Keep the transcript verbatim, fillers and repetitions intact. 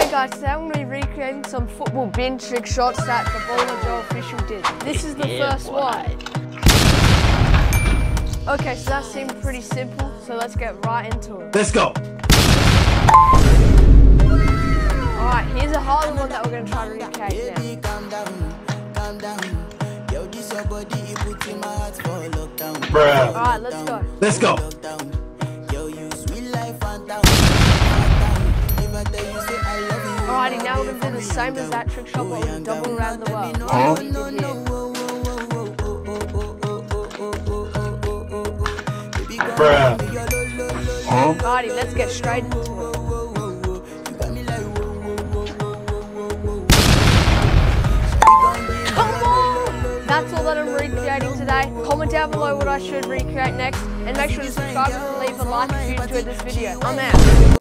Hey guys, today I'm going to be recreating some football bin trick shots that the Baller Joe official did. This is the Yeah, first boy. one. Okay, so that seemed pretty simple, so let's get right into it. Let's go. Alright, here's a harder one that we're going to try to recreate now. Calm down, calm down. Yo, this your body, it puts in my heart for lockdown. Bruh. Alright, let's go. Let's go. Yo, you sweet life, phantom. If I tell you, say I love you. Alrighty, now we're going to do the same as that trick shot, but we're going to double around the world. Huh? Like we did here. Bruh. Huh? Alrighty, let's get straight into it. Come on! That's all that I'm recreating today. Comment down below what I should recreate next, and make sure to subscribe and leave a like if you enjoyed this video. I'm out.